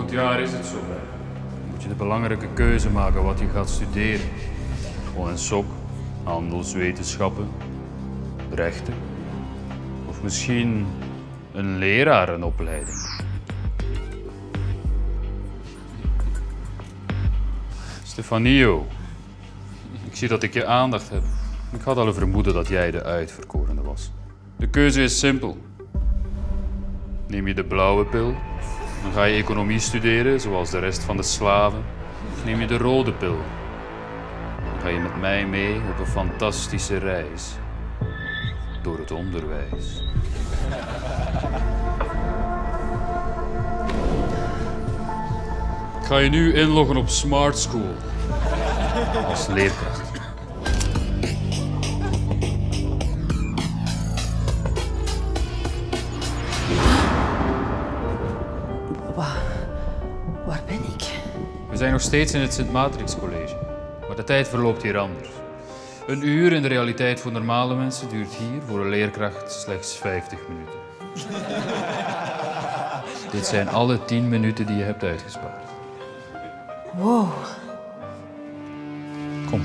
Volgend jaar is het zover. Dan moet je de belangrijke keuze maken wat je gaat studeren. Gewoon een sok, handelswetenschappen, rechten. Of misschien een lerarenopleiding. Stefanio, ik zie dat ik je aandacht heb. Ik had al een vermoeden dat jij de uitverkorene was. De keuze is simpel. Neem je de blauwe pil, dan ga je economie studeren, zoals de rest van de slaven. Of neem je de rode pil, dan ga je met mij mee op een fantastische reis. Door het onderwijs. Ik ga je nu inloggen op Smart School. Als leerkracht. Waar ben ik? We zijn nog steeds in het Sint Matrix College. Maar de tijd verloopt hier anders. Een uur in de realiteit voor normale mensen duurt hier voor een leerkracht slechts 50 minuten. Dit zijn alle 10 minuten die je hebt uitgespaard. Wow. Kom.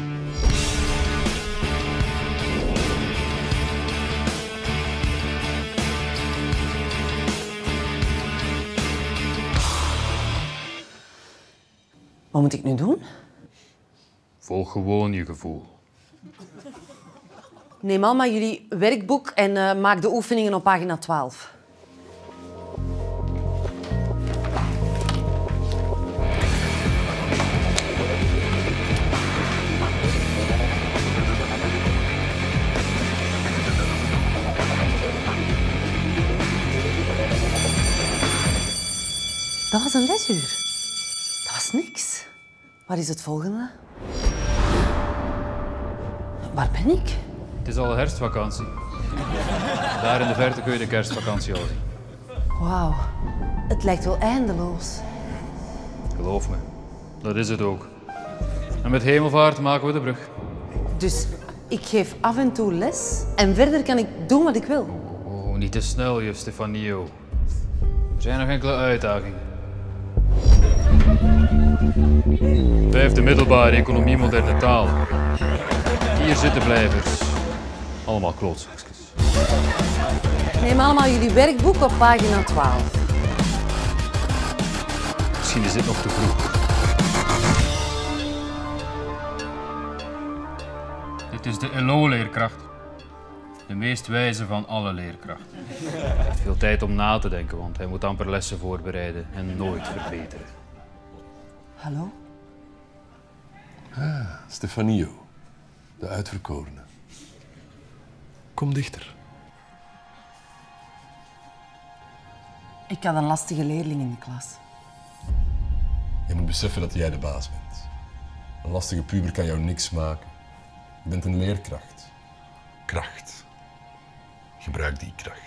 Wat moet ik nu doen? Volg gewoon je gevoel. Neem allemaal jullie werkboek en maak de oefeningen op pagina 12. Dat was een lesuur. Dat was niks. Waar is het volgende? Waar ben ik? Het is al herfstvakantie. Daar in de verte kun je de kerstvakantie al zien. Wauw, het lijkt wel eindeloos. Geloof me, dat is het ook. En met hemelvaart maken we de brug. Dus ik geef af en toe les en verder kan ik doen wat ik wil. Oh, niet te snel, juf Stefanio. Er zijn nog enkele uitdagingen. Vijfde middelbare economie moderne taal. Hier zitten blijvers. Allemaal klootzakjes. Neem allemaal jullie werkboek op pagina 12. Misschien is dit nog te vroeg. Dit is de LO-leerkracht. De meest wijze van alle leerkrachten. Hij heeft veel tijd om na te denken, want hij moet amper lessen voorbereiden en nooit verbeteren. Hallo? Ah, Stefanio, de uitverkorene. Kom dichter. Ik had een lastige leerling in de klas. Je moet beseffen dat jij de baas bent. Een lastige puber kan jou niks maken. Je bent een leerkracht. Kracht. Gebruik die kracht.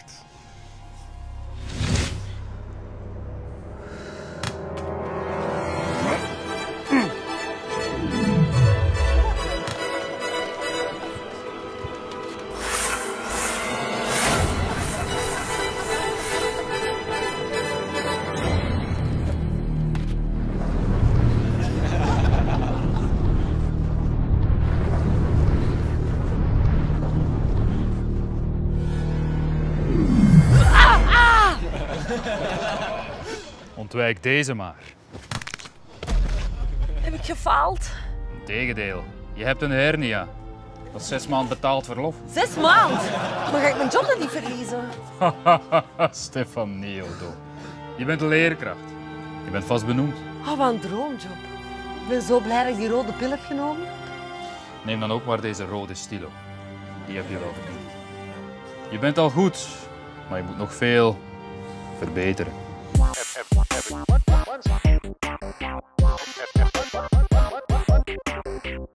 Ontwijk deze maar. Heb ik gefaald? Integendeel, je hebt een hernia. Dat is 6 maanden betaald verlof. 6 maanden? Maar ga ik mijn job dan niet verliezen? Stefanio, toch. Je bent een leerkracht. Je bent vast benoemd. Oh, wat een droomjob. Ik ben zo blij dat ik die rode pil heb genomen. Neem dan ook maar deze rode stilo. Die heb je wel verdiend. Je bent al goed, maar je moet nog veel verbeteren.